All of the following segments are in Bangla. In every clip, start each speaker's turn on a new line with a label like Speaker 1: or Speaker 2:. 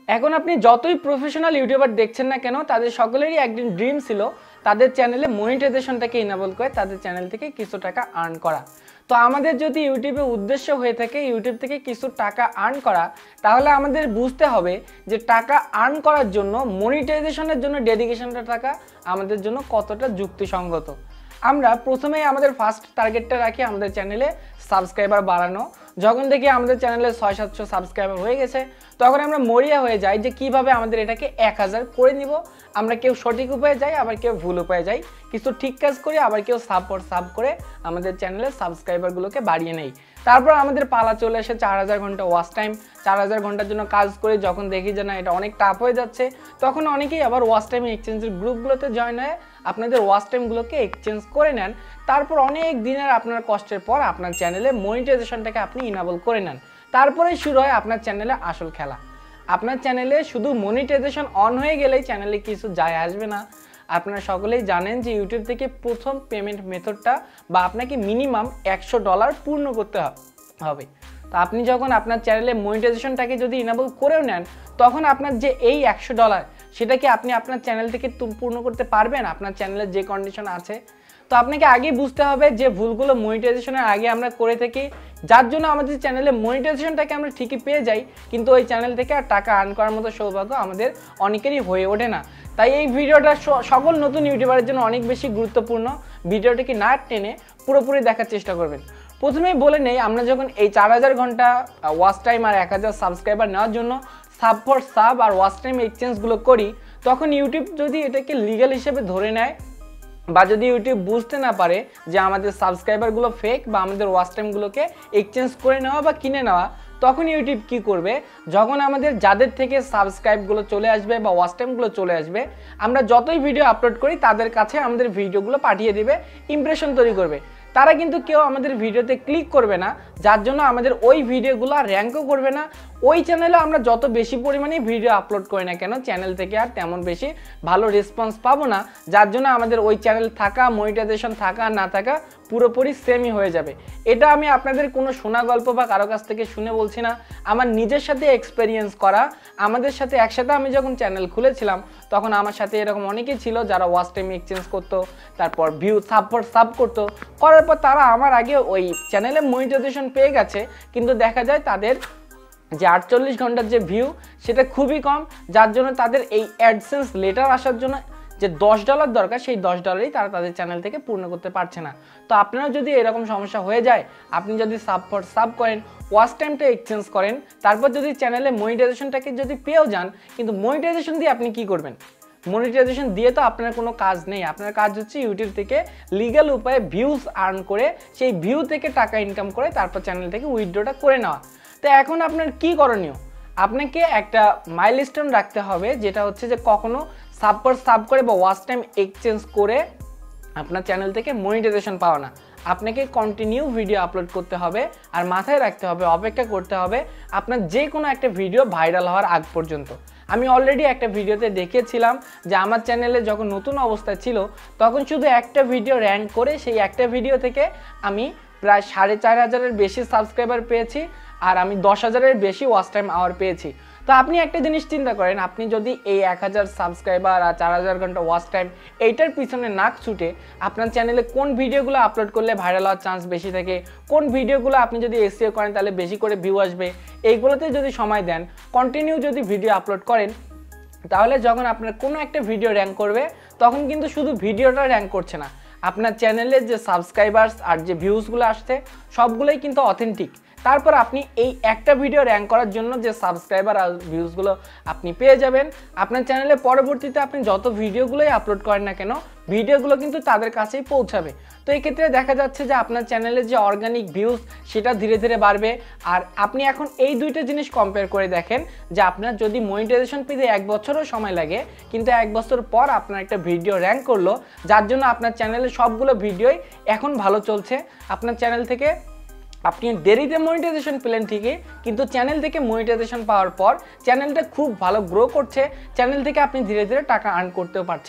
Speaker 1: এখন আপনি যতই প্রফেশনাল ইউটিউবার দেখছেন না কেন, তাদের সকলেরই একদিন ড্রিম ছিল তাদের চ্যানেলে মনিটাইজেশনটাকে ইনেবল করে তাদের চ্যানেল থেকে কিছু টাকা আর্ন করা। তো আমাদের যদি ইউটিউবে উদ্দেশ্য হয়ে থাকে ইউটিউব থেকে কিছু টাকা আর্ন করা, তাহলে আমাদের বুঝতে হবে যে টাকা আর্ন করার জন্য মনিটাইজেশনের জন্য ডেডিকেশনটা টাকা আমাদের জন্য কতটা যুক্তিসঙ্গত। আমরা প্রথমেই আমাদের ফার্স্ট টার্গেটটা রাখি আমাদের চ্যানেলে সাবস্ক্রাইবার বাড়ানো। যখন দেখি আমাদের চ্যানেলে 600-700 সাবস্ক্রাইবার হয়ে গেছে, তখন আমরা মরিয়া হয়ে যাই যে কিভাবে আমাদের এটাকে 1000 করে নিব। আমরা কেউ সঠিক উপায়ে যাই, আবার কেউ ভুল উপায়ে যাই, কিছু ঠিক কাজ করি, আবার কেউ সাব করে আমাদের চ্যানেলের সাবস্ক্রাইবারগুলোকে বাড়িয়ে নেই। তারপর আমাদের পালা চলে আসে 4000 ঘন্টা ওয়াচ টাইম। 4000 ঘন্টার জন্য কাজ করে যখন দেখি যে না এটা অনেক টাফ হয়ে যাচ্ছে, তখন অনেকেই আবার ওয়াচ টাইম এক্সচেঞ্জের গ্রুপগুলোতে জয়েন হয়ে আপনাদের ওয়াচ টাইমগুলোকে এক্সচেঞ্জ করে নেন। তারপর অনেক দিনের আপনার কষ্টের পর আপনার চ্যানেলে মনিটাইজেশনটাকে আপনি ইনেবল করে নেন। তারপরেই শুরু হয় আপনার চ্যানেলে আসল খেলা। আপনার চ্যানেলে শুধু মনিটাইজেশন অন হয়ে গেলেই চ্যানেলে কিছু যায় আসবে না। আপনারা সকলেই জানেন যে ইউটিউব থেকে প্রথম পেমেন্ট মেথডটা বা আপনাকে মিনিমাম $100 পূর্ণ করতে হবে। তো আপনি যখন আপনার চ্যানেলে মনিটাইজেশনটাকে যদি ইনেবল করেও নেন, তখন আপনার যে এই $100 সেটা কি আপনি আপনার চ্যানেল থেকে পূর্ণ করতে পারবেন আপনার চ্যানেলের যে কন্ডিশন আছে? তো আপনাকে আগেই বুঝতে হবে যে ভুলগুলো মনিটাইজেশনের আগে আমরা করে থাকি, যার জন্য আমাদের চ্যানেলে মনিটাইজেশনটাকে আমরা ঠিকই পেয়ে যাই, কিন্তু ওই চ্যানেল থেকে আর টাকা আর্ন করার মতো সৌভাগ্য আমাদের অনেকেরই হয়ে ওঠে না। তাই এই ভিডিওটা সকল নতুন ইউটিউবারের জন্য অনেক বেশি গুরুত্বপূর্ণ। ভিডিওটাকে না টেনে পুরোপুরি দেখার চেষ্টা করবেন। প্রথমেই বলে নেই, আমরা যখন এই 4000 ঘন্টা ওয়াচ টাইম আর 1000 সাবস্ক্রাইবার নেওয়ার জন্য সাব আর ওয়াচ টাইম এক্সচেঞ্জগুলো করি, তখন ইউটিউব যদি এটাকে লিগ্যাল হিসেবে ধরে নেয় বা যদি ইউটিউব বুঝতে না পারে যে আমাদের সাবস্ক্রাইবারগুলো ফেক বা আমাদের ওয়াচ টাইমগুলোকে এক্সচেঞ্জ করে নেওয়া বা কিনে নেওয়া, তখন ইউটিউব কি করবে, যখন আমাদের যাদের থেকে সাবস্ক্রাইবগুলো চলে আসবে বা ওয়াচ টাইমগুলো চলে আসবে, আমরা যতই ভিডিও আপলোড করি তাদের কাছে আমাদের ভিডিওগুলো পাঠিয়ে দিবে, ইমপ্রেশন তৈরি করবে। তারা কিন্তু কেউ আমাদের ভিডিওতে ক্লিক করবে না, যার জন্য আমাদের ওই ভিডিওগুলো র্যাঙ্কও করবে না। ওই চ্যানেলে আমরা যত বেশি পরিমাণে ভিডিও আপলোড করি না কেন, চ্যানেল থেকে আর তেমন বেশি ভালো রেসপন্স পাবো না, যার জন্য আমাদের ওই চ্যানেল থাকা, মনিটাইজেশন থাকা না থাকা পুরোপুরি সেমই হয়ে যাবে। এটা আমি আপনাদের কোনো শোনা গল্প বা কারো কাছ থেকে শুনে বলছি না, আমার নিজের সাথে এক্সপেরিয়েন্স করা। আমাদের সাথে একসাথে আমি যখন চ্যানেল খুলেছিলাম, তখন আমার সাথে এরকম অনেকেই ছিল যারা ওয়াচ টাইম এক্সচেঞ্জ করতো, তারপর ভিউ সাব করতো, করার পর তারা আমার আগে ওই চ্যানেলে মনিটাইজেশন পেয়ে গেছে, কিন্তু দেখা যায় তাদের যে 48 ঘন্টার যে ভিউ সেটা খুবই কম, যার জন্য তাদের এই অ্যাডসেন্স লেটার আসার জন্য যে $10 দরকার, সেই $10ই তারা তাদের চ্যানেল থেকে পূর্ণ করতে পারছে না। তো আপনারা যদি এরকম সমস্যা হয়ে যায়, আপনি যদি সাব করেন, ওয়াচ টাইমটা এক্সচেঞ্জ করেন, তারপর যদি চ্যানেলে মনিটাইজেশনটাকে যদি পেয়েও যান, কিন্তু মনিটাইজেশন দিয়ে আপনি কি করবেন? মনিটাইজেশন দিয়ে তো আপনার কোনো কাজ নেই। আপনার কাজ হচ্ছে ইউটিউব থেকে লিগ্যাল উপায়ে ভিউজ আর্ন করে, সেই ভিউ থেকে টাকা ইনকাম করে তারপর চ্যানেল থেকে উইথড্রটা করে নেওয়া। তো এখন আপনার কি করণীয়? আপনাকে একটা মাইলস্টোন রাখতে হবে, যেটা হচ্ছে যে কখনো সাব করে বা ওয়াচ টাইম এক্সচেঞ্জ করে আপনার চ্যানেল থেকে মনিটাইজেশন পাওয়া না। আপনাকে কন্টিনিউ ভিডিও আপলোড করতে হবে, আর মাথায় রাখতে হবে, অপেক্ষা করতে হবে আপনার যে কোনো একটা ভিডিও ভাইরাল হওয়ার আগ পর্যন্ত। আমি অলরেডি একটা ভিডিওতে দেখিয়েছিলাম যে আমার চ্যানেলে যখন নতুন অবস্থায় ছিল, তখন শুধু একটা ভিডিও র্যাঙ্ক করে সেই একটা ভিডিও থেকে আমি প্রায় 4500-এর বেশি সাবস্ক্রাইবার পেয়েছি, আর আমি 10,000-এর বেশি ওয়াচ টাইম আওয়ার পেয়েছি। তো আপনি একটা জিনিস চিন্তা করেন, আপনি যদি এই 1000 সাবস্ক্রাইবার আর 4000 ঘন্টা ওয়াচ টাইম এইটার পিছনে নাক ছুটে আপনার চ্যানেলে কোন ভিডিওগুলো আপলোড করলে ভাইরাল হওয়ার চান্স বেশি থাকে, কোন ভিডিওগুলো আপনি যদি এসইও করেন তাহলে বেশি করে ভিউ আসবে, এইগুলোতে যদি সময় দেন, কন্টিনিউ যদি ভিডিও আপলোড করেন, তাহলে যখন আপনার কোনো একটা ভিডিও র্যাঙ্ক করবে, তখন কিন্তু শুধু ভিডিওটা র্যাঙ্ক করছে না, আপনার চ্যানেলের যে সাবস্ক্রাইবার্স আর যে ভিউজগুলো আসছে সবগুলোই কিন্তু অথেন্টিক। তারপর আপনি এই একটা ভিডিও র্যাঙ্ক করার জন্য যে সাবস্ক্রাইবার আর ভিউজগুলো আপনি পেয়ে যাবেন, আপনার চ্যানেলে পরবর্তীতে আপনি যত ভিডিওগুলোই আপলোড করেন না কেন, ভিডিওগুলো কিন্তু তাদের কাছেই পৌঁছাবে। তো এই ক্ষেত্রে দেখা যাচ্ছে যে আপনার চ্যানেলের যে অর্গানিক ভিউজ সেটা ধীরে ধীরে বাড়বে। আর আপনি এখন এই দুইটা জিনিস কম্পেয়ার করে দেখেন যে আপনার যদি মনিটাইজেশন পেতে 1 বছরও সময় লাগে, কিন্তু 1 বছর পর আপনার একটা ভিডিও র্যাঙ্ক করলো, যার জন্য আপনার চ্যানেলে সবগুলো ভিডিওই এখন ভালো চলছে। আপনার চ্যানেল থেকে আপনি দেরিতে মনিটাইজেশন পেলেন ঠিকই, কিন্তু চ্যানেল থেকে মনিটাইজেশন পাওয়ার পর চ্যানেলটা খুব ভালো গ্রো করছে, চ্যানেল থেকে আপনি ধীরে ধীরে টাকা আর্ন করতেও পারছেন।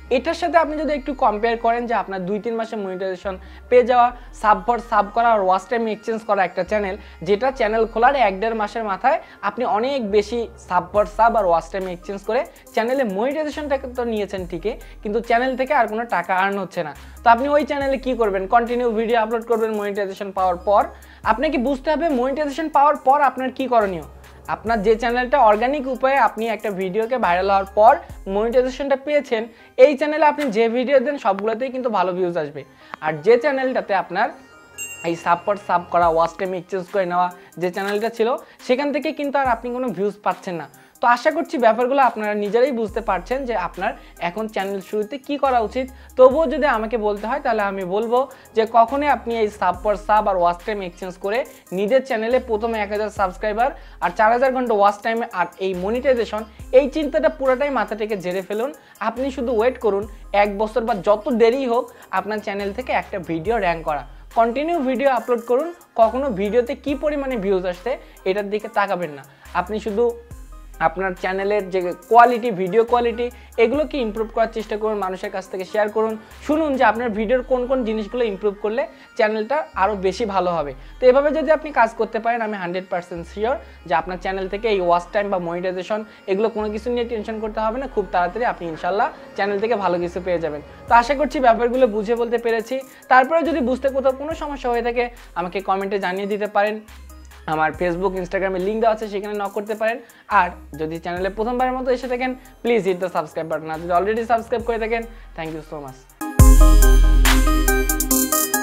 Speaker 1: এটার সাথে আপনি যদি একটু কম্পেয়ার করেন যে আপনার 2-3 মাসে মনিটাইজেশন পেয়ে যাওয়া, সাব করা আর ওয়াচ টাইম এক্সচেঞ্জ করা একটা চ্যানেল, যেটা চ্যানেল খোলার 1-1.5 মাসের মাথায় আপনি অনেক বেশি সাব আর ওয়াচ টাইম এক্সচেঞ্জ করে চ্যানেলে মনিটাইজেশনটাকে তো নিয়েছেন ঠিকই, কিন্তু চ্যানেল থেকে আর কোনো টাকা আর্ন হচ্ছে না। তো আপনি ওই চ্যানেলে কি করবেন? কন্টিনিউ ভিডিও আপলোড করবেন মনিটাইজেশন পাওয়ার পর। আপনাকে বুঝতে হবে মনিটাইজেশন পাওয়ার পর আপনার কি করণীয়। আপনার যে চ্যানেলটা অর্গানিক উপায়ে আপনি একটা ভিডিওকে ভাইরাল হওয়ার পর মনিটাইজেশনটা পেয়েছেন, এই চ্যানেলে আপনি যে ভিডিও দেন সবগুলোতেই কিন্তু ভালো ভিউজ আসবে। আর যে চ্যানেলটাতে আপনার এই সাব করা, ওয়াচ টাইম এক্সচেঞ্জ করে নেওয়া যে চ্যানেলটা ছিল, সেখান থেকে কিন্তু আর আপনি কোনো ভিউজ পাচ্ছেন না। তো আশা করছি ব্যাপারগুলো আপনারা নিজেরাই বুঝতে পারছেন যে আপনার এখন চ্যানেল শুরুতে কি করা উচিত। তবুও যদি আমাকে বলতে হয় তাহলে আমি বলবো যে কখনোই আপনি এই সাব আর ওয়াচ টাইম এক্সচেঞ্জ করে নিজের চ্যানেলে প্রথমে 1000 সাবস্ক্রাইবার আর 4000 ঘন্টা ওয়াচ টাইমে আর এই মনিটাইজেশন, এই চিন্তাটা পুরোটাই মাথা থেকে ঝেড়ে ফেলুন। আপনি শুধু ওয়েট করুন 1 বছর বা যত দেরি হোক আপনার চ্যানেল থেকে একটা ভিডিও র্যাঙ্ক করা। কন্টিনিউ ভিডিও আপলোড করুন, কখনো ভিডিওতে কি পরিমাণে ভিউজ আসছে এটার দিকে তাকাবেন না। আপনি শুধু আপনার চ্যানেলের যে কোয়ালিটি, ভিডিও কোয়ালিটি, এগুলোকে ইমপ্রুভ করার চেষ্টা করুন, মানুষের কাছ থেকে শেয়ার করুন, শুনুন যে আপনার ভিডিওর কোন কোন জিনিসগুলো ইমপ্রুভ করলে চ্যানেলটা আরও বেশি ভালো হবে। তো এভাবে যদি আপনি কাজ করতে পারেন, আমি 100% শিওর যে আপনার চ্যানেল থেকে এই ওয়াচ টাইম বা মনিটাইজেশন এগুলো কোনো কিছু নিয়ে টেনশন করতে হবে না। খুব তাড়াতাড়ি আপনি ইনশাল্লাহ চ্যানেল থেকে ভালো কিছু পেয়ে যাবেন। তো আশা করছি ব্যাপারগুলো বুঝে বলতে পেরেছি। তারপরে যদি বুঝতে কোথাও কোনো সমস্যা হয়ে থাকে আমাকে কমেন্টে জানিয়ে দিতে পারেন। আমার ফেসবুক, ইনস্টাগ্রামে লিঙ্ক দেওয়া আছে, সেখানে নক করতে পারেন। আর যদি চ্যানেলে প্রথমবারের মতো এসে থাকেন, please hit the subscribe button. আর যদি অলরেডি সাবস্ক্রাইব করে থাকেন, থ্যাংক ইউ সো মাচ।